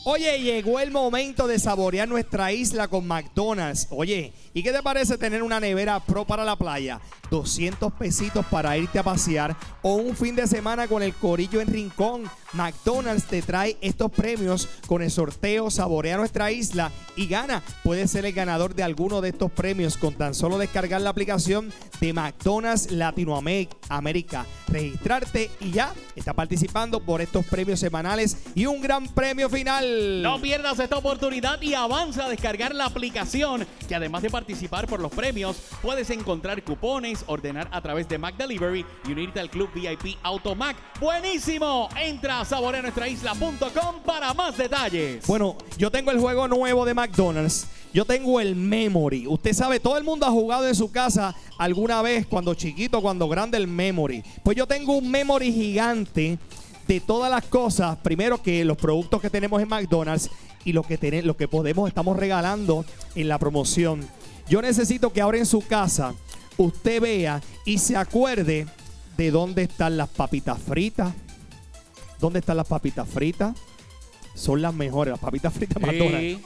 Oye, llegó el momento de saborear nuestra isla con McDonald's. Oye, ¿y qué te parece tener una nevera Pro para la playa? 200 pesitos para irte a pasear o un fin de semana con el corillo en Rincón. McDonald's te trae estos premios con el sorteo Saborea Nuestra Isla y gana. Puedes ser el ganador de alguno de estos premios con tan solo descargar la aplicación de McDonald's Latinoamérica, registrarte y ya está participando por estos premios semanales y un gran premio final. No pierdas esta oportunidad y avanza a descargar la aplicación, que además de participar por los premios, puedes encontrar cupones, ordenar a través de McDelivery y unirte al club VIP Automac. ¡Buenísimo! Entra a saboreanuestraisla.com para más detalles. Bueno, yo tengo el juego nuevo de McDonald's. Yo tengo el Memory. Usted sabe, todo el mundo ha jugado en su casa alguna vez, cuando chiquito, cuando grande, el Memory. Pues yo tengo un Memory gigante de todas las cosas. Primero, que los productos que tenemos en McDonald's y lo que estamos regalando en la promoción. Yo necesito que ahora en su casa usted vea y se acuerde de dónde están las papitas fritas. ¿Dónde están las papitas fritas? Son las mejores, las papitas fritas McDonald's.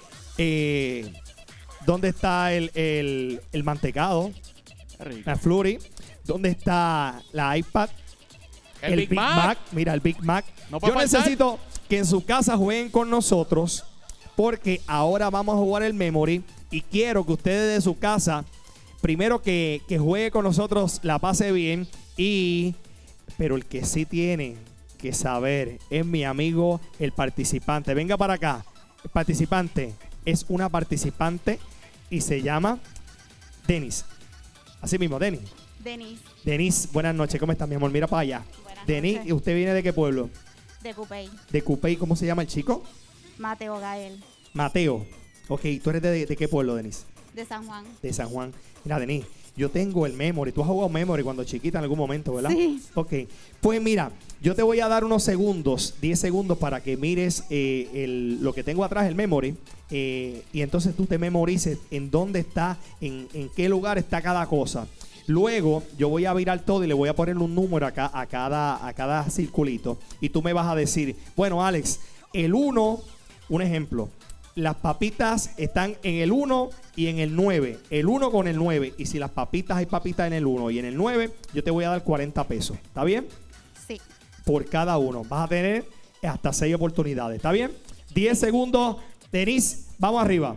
¿Dónde está el mantecado? La Flurry. ¿Dónde está la iPad? El Big Mac. Mira, el Big Mac. No puede Yo faltar. necesito que en su casa jueguen con nosotros, porque ahora vamos a jugar el Memory y quiero que ustedes de su casa, primero que juegue con nosotros, la pase bien, pero el que sí tiene que saber es mi amigo, el participante. Venga para acá. El participante es una participante y se llama Denis. Así mismo, Denis. Denis, buenas noches. ¿Cómo estás, mi amor? Mira para allá. Buenas Denis, noches. ¿y usted viene de qué pueblo? De Cupey. De Cupey. ¿Cómo se llama el chico? Mateo Gael. Mateo. Ok, ¿tú eres de qué pueblo, Denis? De San Juan. De San Juan. Mira, Denis, yo tengo el Memory. Tú has jugado Memory cuando chiquita en algún momento, ¿verdad? Sí. Ok. Pues mira, yo te voy a dar unos segundos, 10 segundos, para que mires lo que tengo atrás, el Memory. Y entonces tú te memorices en dónde está, en qué lugar está cada cosa. Luego yo voy a virar todo y le voy a poner un número acá a cada circulito. Y tú me vas a decir, bueno, Alex, el 1, un ejemplo. Las papitas están en el 1 y en el 9. El 1 con el 9. Y si las papitas, hay papitas en el 1 y en el 9, yo te voy a dar 40 pesos. ¿Está bien? Sí. Por cada uno. Vas a tener hasta 6 oportunidades. ¿Está bien? 10 segundos. Denis, vamos arriba.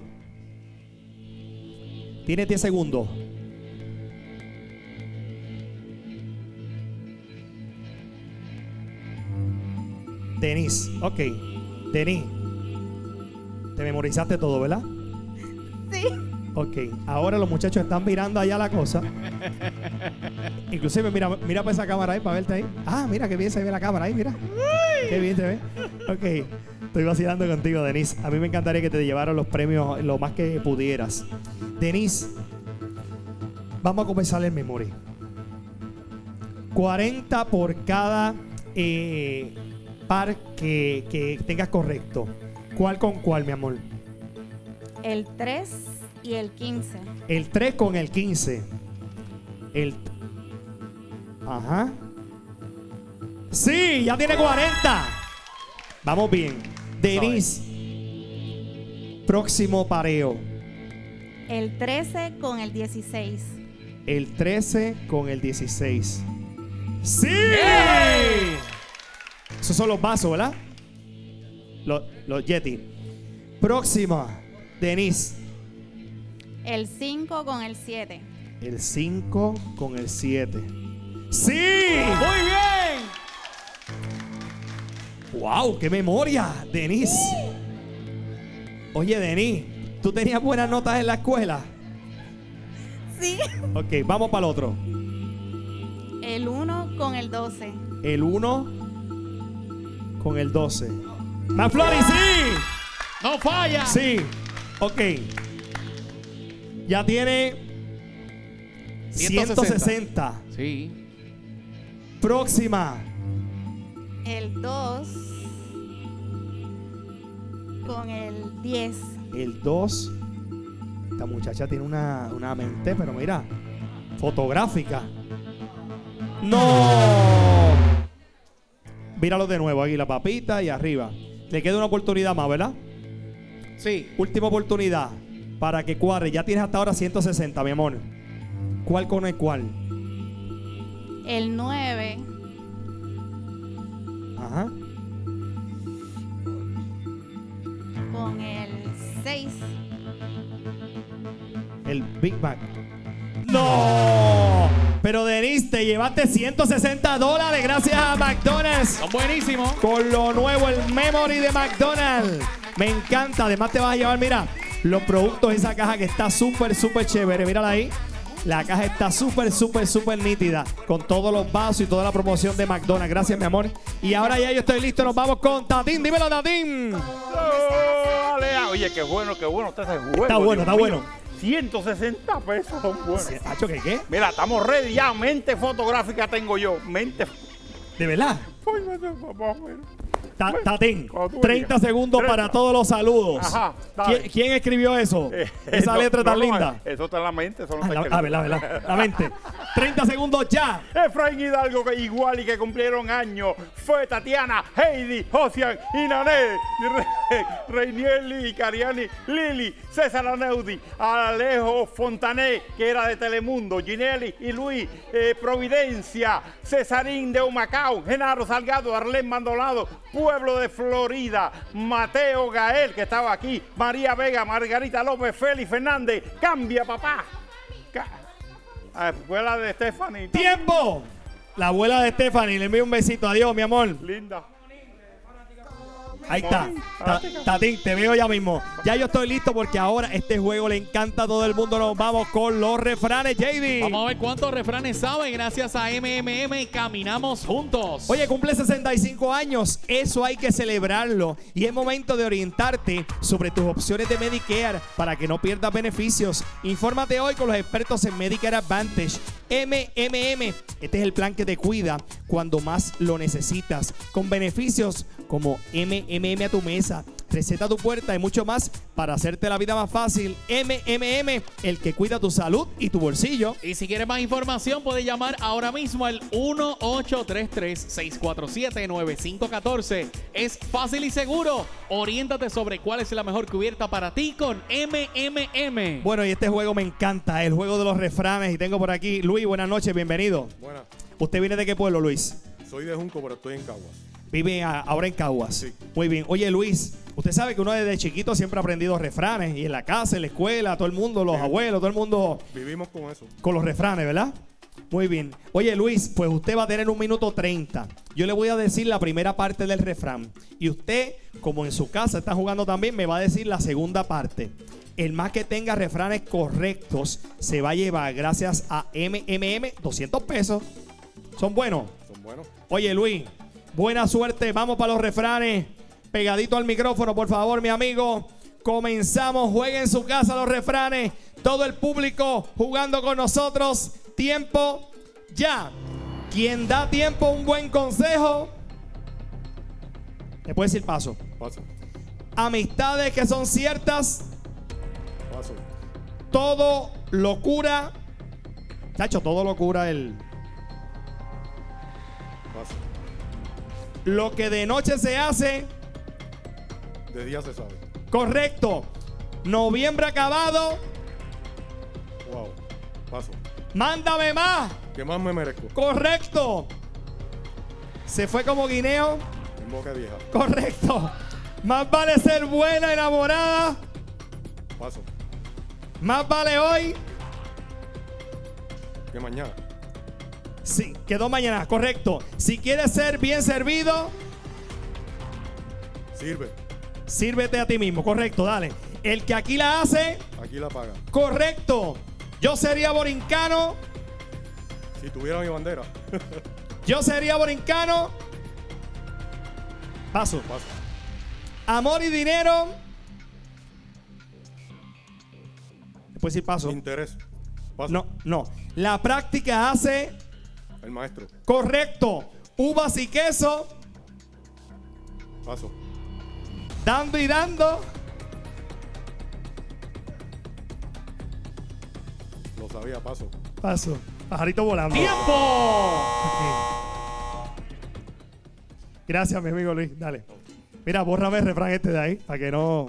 Tienes 10 segundos. Denis, ok. Denis, te memorizaste todo, ¿verdad? Sí. Ok, ahora los muchachos están mirando allá la cosa. Inclusive, mira para esa cámara ahí, para verte ahí. Ah, mira qué bien se ve la cámara ahí, mira. Qué bien se ve. Ok, estoy vacilando contigo, Denis. A mí me encantaría que te llevaran los premios lo más que pudieras. Denis, vamos a comenzar el Memory. 40 por cada par que tengas correcto. ¿Cuál con cuál, mi amor? El 3 y el 15. El 3 con el 15. Ajá. Sí, ya tiene 40. Vamos bien. Denis, próximo pareo. El 13 con el 16. El 13 con el 16. ¡Sí! Esos son los vasos, ¿verdad? Los Yeti. Próxima, Denis. El 5 con el 7. El 5 con el 7. ¡Sí! ¡Muy bien! ¡Wow! ¡Qué memoria, Denis! Oye, Denis, ¿tú tenías buenas notas en la escuela? Sí. Ok, vamos para el otro. El 1 con el 12. El 1 con el 12. ¡Manflori, sí! ¡No falla! Sí. Ok. Ya tiene 160. Sí. Próxima. El 2 con el 10. El 2. Esta muchacha tiene una mente, pero mira, fotográfica. ¡No! Míralo de nuevo aquí, la papita y arriba. Le queda una oportunidad más, ¿verdad? Sí. Última oportunidad para que cuadre. Ya tienes hasta ahora 160, mi amor. ¿Cuál con el cuál? El 9 Ajá. con el 6. El Big Mac. ¡No! Pero Denise, te llevaste $160 gracias a McDonald's. Son buenísimos. Con lo nuevo, el Memory de McDonald's. Me encanta. Además te vas a llevar, mira, los productos de esa caja que está súper, súper chévere. Mírala ahí. La caja está súper, súper, súper nítida. Con todos los vasos y toda la promoción de McDonald's. Gracias, mi amor. Y ahora ya yo estoy listo. Nos vamos con Tatín. Dímelo, Tatín. Oye, qué bueno está ese juego. Está bueno, está bueno. 160 pesos son buenos. Hacho, ¿qué? Mira, estamos ready ya. Mente fotográfica tengo yo. Mente. ¿De verdad? Tatín, Cuando tú 30 digas. segundos 30. para todos los saludos. Ajá, dale. ¿Quién escribió eso? Esa letra tan linda. Eso está en la mente. Eso no está escrito. Verdad. La mente. 30 segundos ya. Efraín Hidalgo, que igual y que cumplieron años, fue Tatiana, Heidi, Josian y Nané, Reinieli y Cariani, Lili, César Aneudi, Alejo Fontané, que era de Telemundo, Ginelli y Luis, Providencia, Cesarín de Humacao, Genaro Salgado, Arlén Maldonado, Pueblo de Florida, Mateo Gael, que estaba aquí, María Vega, Margarita López, Félix Fernández, cambia papá. Abuela de Stephanie. ¡Tiempo! La abuela de Stephanie le envío un besito. Adiós, mi amor. Linda. Ahí está. Tatín, te veo ya mismo. Ya yo estoy listo porque ahora este juego le encanta a todo el mundo. Nos vamos con los refranes, JD. Vamos a ver cuántos refranes saben gracias a MMM. Caminamos juntos. Oye, cumple 65 años. Eso hay que celebrarlo. Y es momento de orientarte sobre tus opciones de Medicare para que no pierdas beneficios. Infórmate hoy con los expertos en Medicare Advantage. MMM. Este es el plan que te cuida cuando más lo necesitas. Con beneficios como MMM a tu mesa, receta a tu puerta y mucho más para hacerte la vida más fácil. MMM, el que cuida tu salud y tu bolsillo. Y si quieres más información, puedes llamar ahora mismo al 1-833-647-9514. Es fácil y seguro. Oriéntate sobre cuál es la mejor cubierta para ti con MMM. Bueno, y este juego me encanta, el juego de los refranes. Y tengo por aquí, Luis, buenas noches, bienvenido. Buenas, ¿Usted viene de qué pueblo, Luis? soy de Junco, pero estoy en Caguas. Vive ahora en Caguas. Sí. Muy bien. Oye, Luis, usted sabe que uno desde chiquito siempre ha aprendido refranes. Y en la casa, en la escuela, todo el mundo, los abuelos, todo el mundo Vivimos con eso. con los refranes, ¿verdad? Muy bien. Oye, Luis, pues usted va a tener 1 minuto 30. Yo le voy a decir la primera parte del refrán. Y usted, como en su casa está jugando también, me va a decir la segunda parte. El más que tenga refranes correctos se va a llevar, gracias a MMM, 200 pesos. ¿Son buenos? Son buenos. Oye, Luis, buena suerte. Vamos para los refranes. Pegadito al micrófono, por favor, mi amigo. Comenzamos. Juegue en su casa los refranes. Todo el público jugando con nosotros. Tiempo ya. Quien da tiempo, un buen consejo. Le puede decir paso. Paso, Amistades que son ciertas. paso, Todo lo cura. Chacho, todo lo cura el. paso. Lo que de noche se hace. De día se sabe. Correcto. Noviembre acabado. Wow. Paso. Mándame más. ¿Qué más me merezco? Correcto. Se fue como guineo. En boca vieja. Correcto. Más vale ser buena enamorada. Paso. Más vale hoy. Que mañana. Sí, quedó mañana. Correcto. Si quieres ser bien servido, Sirve. sírvete a ti mismo. Correcto, dale. El que aquí la hace. Aquí la paga. Correcto. Yo sería borincano. Si tuviera mi bandera. Yo sería borincano. Paso. Paso. Amor y dinero. Después decir paso. Interés. Paso. No, no. La práctica hace. El maestro. Correcto. Uvas y queso. Paso. Dando y dando. Lo sabía. Paso. Paso. Pajarito volando. ¡Tiempo! Gracias, mi amigo Luis. Dale. Mira, bórrame el refrán este de ahí, para que no...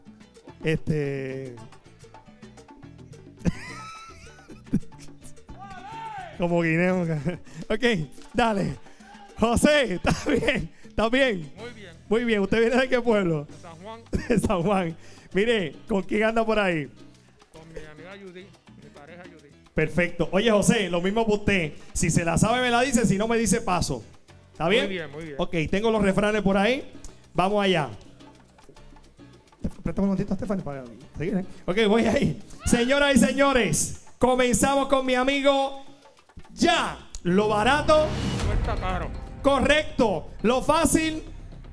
Como guineo. Ok, dale. José, ¿estás bien? ¿Estás bien? Muy bien. Muy bien. ¿Usted viene de qué pueblo? De San Juan, De San Juan. Mire, ¿con quién anda por ahí? con mi amiga Judy, mi pareja Judy. Perfecto. Oye, José, lo mismo para usted. Si se la sabe, me la dice. Si no, me dice paso. ¿Está bien? Muy bien, muy bien. Ok, tengo los refranes por ahí. Vamos allá. Préstame un momentito a Stephanie para seguir, ¿eh? Ok, voy ahí. Señoras y señores, comenzamos con mi amigo Ya. Lo barato, Cuesta caro. correcto. Lo fácil,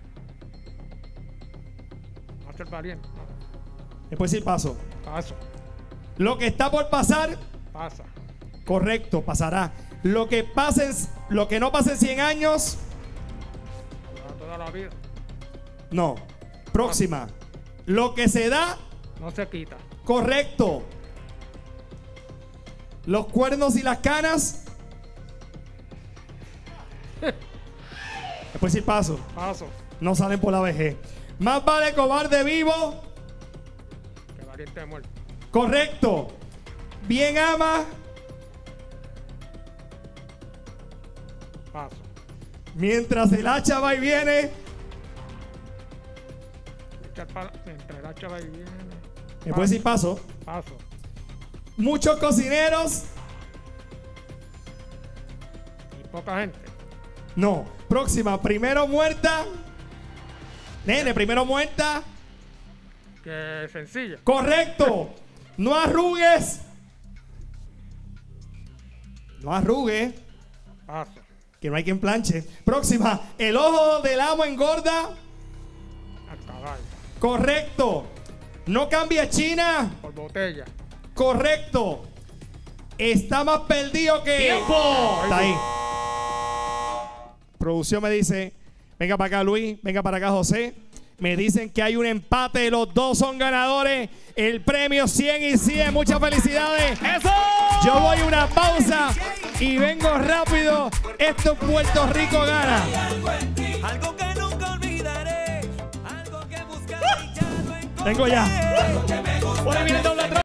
No ser valiente. No. después sí paso. Paso. Lo que está por pasar, Pasa. correcto, pasará. Lo que no pase en 100 años, Dura toda la vida. no. Próxima. Lo que se da, No se quita. correcto. Los cuernos y las canas. Después sí paso. Paso. No salen por la vejez. Más vale cobarde vivo. Que valiente muerto. Correcto. Bien ama. Paso. Mientras el hacha va y viene. Entre la chava y viene. Después sí paso. Paso. Muchos cocineros. Y poca gente. No. Próxima. Primero muerta. Nene, primero muerta. Que sencilla. Correcto. No arrugues. No arrugues. Paso. Que no hay quien planche. Próxima. El ojo del amo engorda. Al caballo. Correcto. No cambia China. Por botella. Correcto. Está más perdido que... ¡Tiempo! Está ahí. Producción me dice, venga para acá Luis, venga para acá José. Me dicen que hay un empate, los dos son ganadores. El premio 100 y 100. Muchas felicidades. ¡Eso! Yo voy a una pausa y vengo rápido. Esto Puerto Rico gana. Algo que nunca olvidaré, algo que buscaré y ya lo encontré. Vengo ya. Por ahí viene el doble